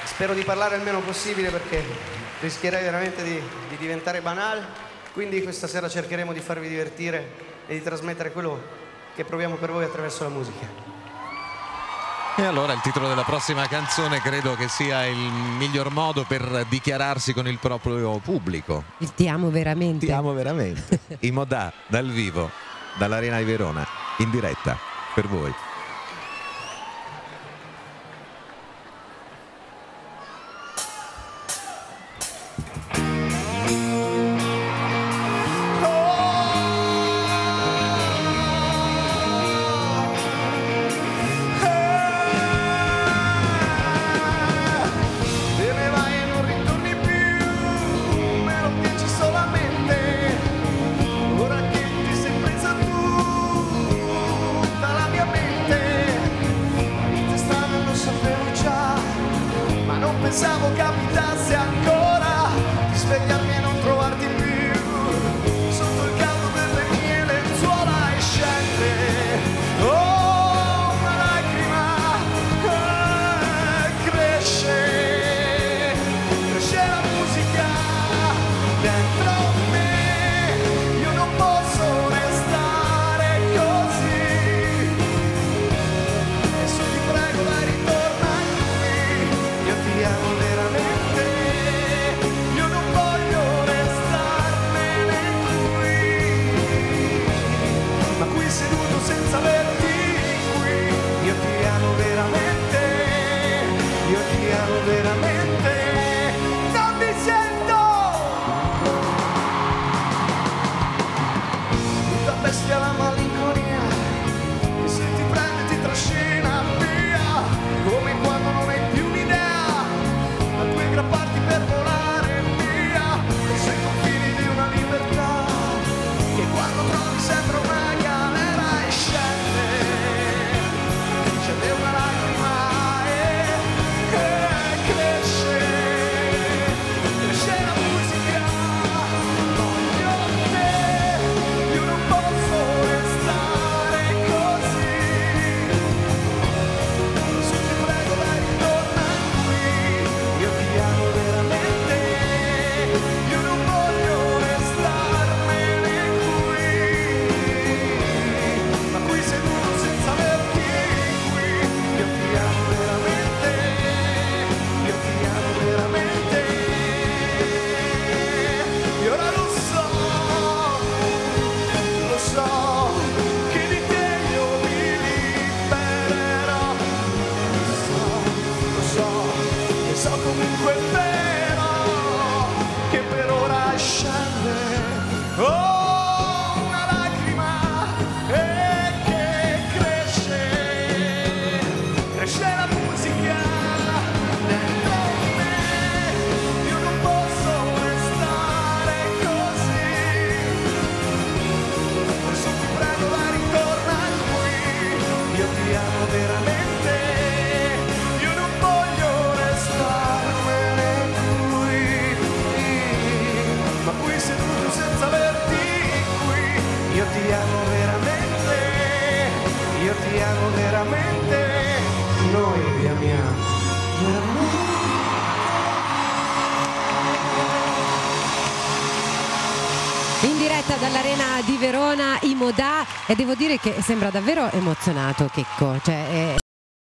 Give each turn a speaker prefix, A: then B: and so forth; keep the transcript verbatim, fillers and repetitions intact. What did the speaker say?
A: spero di parlare il meno possibile perché rischierei veramente di, di diventare banale, quindi questa sera cercheremo di farvi divertire e di trasmettere quello che proviamo per voi attraverso la musica.
B: E allora il titolo della prossima canzone credo che sia il miglior modo per dichiararsi con il proprio pubblico.
C: Il ti amo veramente.
B: Ti amo veramente. I Modà dal vivo, dall'Arena di Verona, in diretta per voi.
D: Pensavo capitasse ancora di svegliarmi e non trovarti più sotto il caldo delle mie lenzuola e scende oh una lacrima eh, cresce cresce la musica dentro me, io non posso restare così, adesso ti prego dai ritorna qui, io ti amo veramente, io non voglio restarmene qui, ma qui seduto senza averti qui, io ti amo veramente, io ti amo veramente, non mi sento tutta bestia la malinconia che se ti prende ti trascina via, come quando non hai più un'idea ma tu aggrapparti per volare via sui confini di una libertà che quando trovi sembra una galera e scende scende una lacrima e, e cresce cresce la musica, voglio te, io non posso restare così, su ti prego dai ritorna qui, io ti amo veramente, io non voglio restarmene qui, ma qui seduto senza averti qui, io ti amo veramente, io ti amo veramente, e ora lo so, lo so, che di te io mi libererò, lo so, lo so, e so comunque vero che per ora scende oh una lacrima e che cresce cresce la musica dentro me, io non posso restare così, adesso ti prego dai ritorna qui, io ti amo veramente, io non voglio restarmene qui, ma qui seduto senza averti qui, io ti amo veramente, io ti amo veramente, noi vi amiamo veramente.
C: In diretta dall'Arena di Verona, i Modà, e devo dire che sembra davvero emozionato Checco, cioè, è...